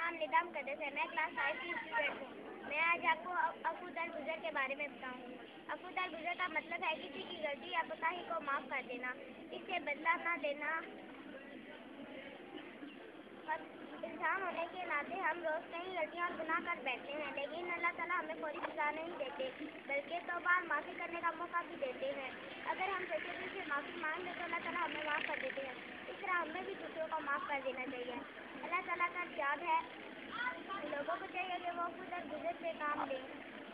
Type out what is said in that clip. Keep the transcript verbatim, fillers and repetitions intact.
नाम निदाम कदस है। मैं क्लास फाइव की स्टूडेंट हूँ। मैं आज आपको अफू दरगुजर के बारे में बताऊँगी। अफू दरगुजर का मतलब है किसी की गलती या कोताही को माफ़ कर देना, इससे बदला ना देना। इंसान होने के नाते हम रोज़ कई गलतियाँ और गुनाह कर बैठते हैं, लेकिन अल्लाह ताला हमें फौरी सज़ा नहीं देते, बल्कि तौबा और माफ़ी करने का मौका भी देते हैं। अगर हम सच्चे दिल से माफ़ी मांग लें तो अल्लाह ताला हमें माफ़ कर देते हैं। इस तरह हमें भी दूसरों को माफ़ कर देना चाहिए। अल्लाह ताला का इरशाद है, लोगों को चाहिए कि वो अफू दरगुजर से काम लें।